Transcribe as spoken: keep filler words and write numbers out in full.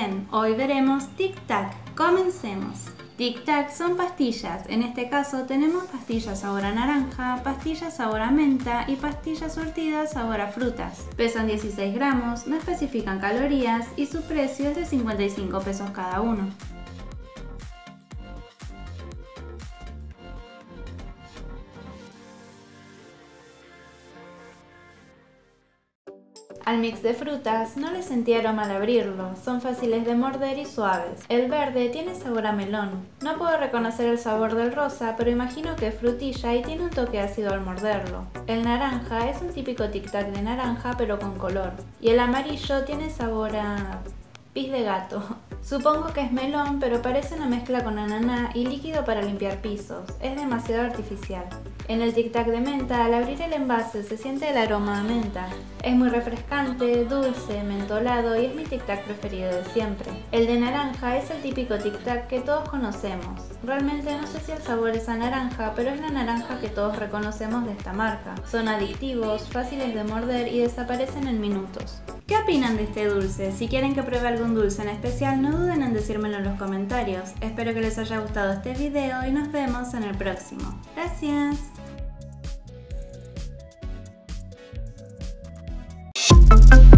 bien, hoy veremos Tic Tac. Comencemos. Tic Tac son pastillas, en este caso tenemos pastillas sabor a naranja, pastillas sabor a menta y pastillas surtidas sabor a frutas. Pesan dieciséis gramos, no especifican calorías y su precio es de cincuenta y cinco pesos cada uno. Al mix de frutas no le sentí aroma al abrirlo, son fáciles de morder y suaves. El verde tiene sabor a melón. No puedo reconocer el sabor del rosa, pero imagino que es frutilla y tiene un toque ácido al morderlo. El naranja es un típico tic tac de naranja pero con color. Y el amarillo tiene sabor a pis de gato. Supongo que es melón, pero parece una mezcla con ananá y líquido para limpiar pisos. Es demasiado artificial. En el Tic Tac de menta, al abrir el envase se siente el aroma a menta. Es muy refrescante, dulce, mentolado y es mi Tic Tac preferido de siempre. El de naranja es el típico Tic Tac que todos conocemos. Realmente no sé si el sabor es a naranja, pero es la naranja que todos reconocemos de esta marca. Son adictivos, fáciles de morder y desaparecen en minutos. ¿Qué opinan de este dulce? Si quieren que pruebe algún dulce en especial, no duden en decírmelo en los comentarios. Espero que les haya gustado este video y nos vemos en el próximo. ¡Gracias!